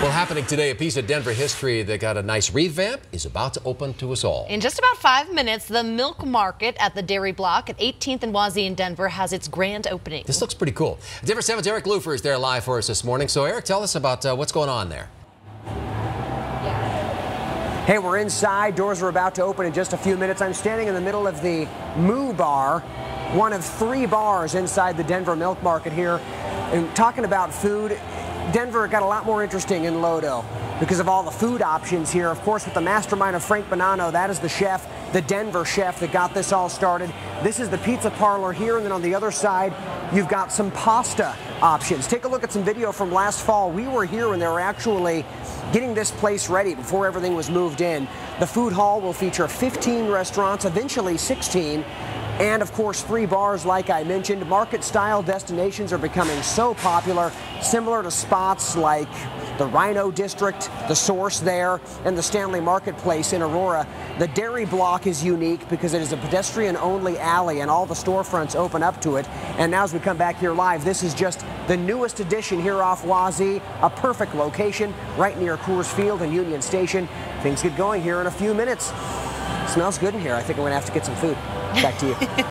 Well, happening today, a piece of Denver history that got a nice revamp is about to open to us all. In just about 5 minutes, the Milk Market at the Dairy Block at 18th and Wazee in Denver has its grand opening. This looks pretty cool. Denver 7's Eric Lufer is there live for us this morning. So, Eric, tell us about what's going on there. Hey, we're inside. Doors are about to open in just a few minutes. I'm standing in the middle of the Moo Bar, one of 3 bars inside the Denver Milk Market here. And talking about food, Denver got a lot more interesting in Lodo because of all the food options here. Of course, with the mastermind of Frank Bonanno, that is the chef, the Denver chef that got this all started. This is the pizza parlor here, and then on the other side, you've got some pasta options. Take a look at some video from last fall. We were here when they were actually getting this place ready before everything was moved in. The food hall will feature 15 restaurants, eventually 16. And of course, 3 bars, like I mentioned. Market-style destinations are becoming so popular, similar to spots like the Rhino District, the Source there, and the Stanley Marketplace in Aurora. The Dairy Block is unique because it is a pedestrian-only alley, and all the storefronts open up to it. And now as we come back here live, this is just the newest addition here off Wazee, a perfect location right near Coors Field and Union Station. Things get going here in a few minutes. Smells good in here. I think I'm going to have to get some food. Back to you.